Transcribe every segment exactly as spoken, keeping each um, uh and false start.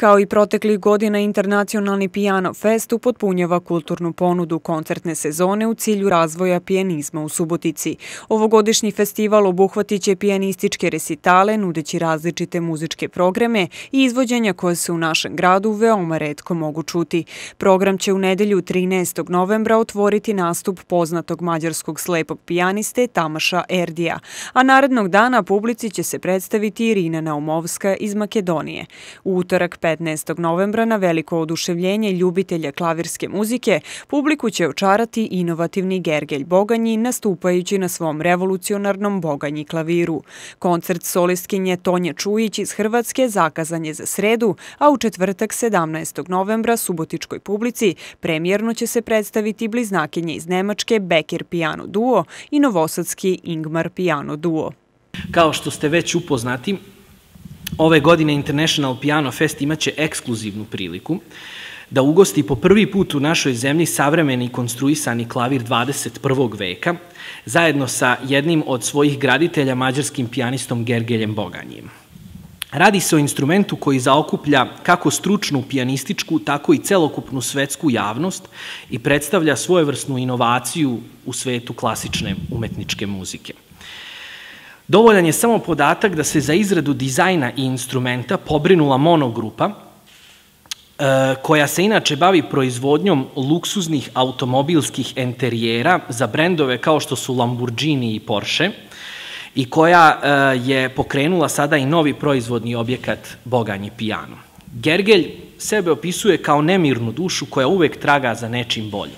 Kao i proteklih godina, Internacionalni Piano Fest upotpunjava kulturnu ponudu koncertne sezone u cilju razvoja pijanizma u Subotici. Ovogodišnji festival obuhvatit će pijanističke resitale, nudeći različite muzičke programe i izvođenja koje se u našem gradu veoma retko mogu čuti. Program će u nedelju trinaestog novembra otvoriti nastup poznatog mađarskog slepog pijaniste Tamaša Erdija, a narednog dana publici će se predstaviti Irina Naumovska iz Makedonije. U utorak petnaestog novembra na veliko oduševljenje ljubitelja klavirske muzike publiku će očarati inovativni Gergelj Boganji nastupajući na svom revolucionarnom Boganji klaviru. Koncert solistkinje Tonje Čujić iz Hrvatske zakazan je za sredu, a u četvrtak sedamnaestog novembra subotičkoj publici premijerno će se predstaviti bliznakinje iz Nemačke Becker Piano duo i novosadski Ingmar Piano duo. Kao što ste već upoznati, ove godine International Piano Fest imaće ekskluzivnu priliku da ugosti po prvi put u našoj zemlji savremeni konstruisani klavir dvadeset prvog veka, zajedno sa jednim od svojih graditelja, mađarskim pijanistom Gergeljem Boganjijem. Radi se o instrumentu koji zaokuplja kako stručnu pijanističku, tako i celokupnu svetsku javnost i predstavlja svojevrsnu inovaciju u svetu klasične umetničke muzike. Dovoljan je samo podatak da se za izradu dizajna i instrumenta pobrinula monogrupa, koja se inače bavi proizvodnjom luksuznih automobilskih enterijera za brendove kao što su Lamborghini i Porsche i koja je pokrenula sada i novi proizvodni objekat Boganji Piano. Gergelj sebe opisuje kao nemirnu dušu koja uvek traga za nečim boljim.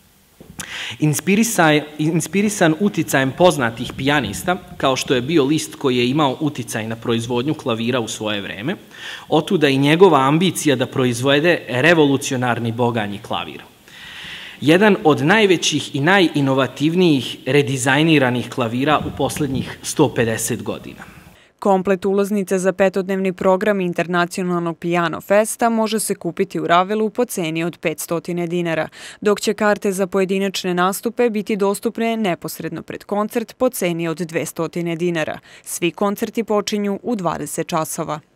Inspirisan uticajem poznatih pijanista, kao što je bio Liszt koji je imao uticaj na proizvodnju klavira u svoje vreme, otuda i njegova ambicija da proizvede revolucionarni Boganji klavir. Jedan od najvećih i najinovativnijih redizajniranih klavira u poslednjih sto pedeset godina. Komplet ulaznica za petodnevni program Internacionalnog Piano Festa može se kupiti u Ravelu po ceni od petsto dinara, dok će karte za pojedinačne nastupe biti dostupne neposredno pred koncert po ceni od dvesta dinara. Svi koncerti počinju u dvadeset časova.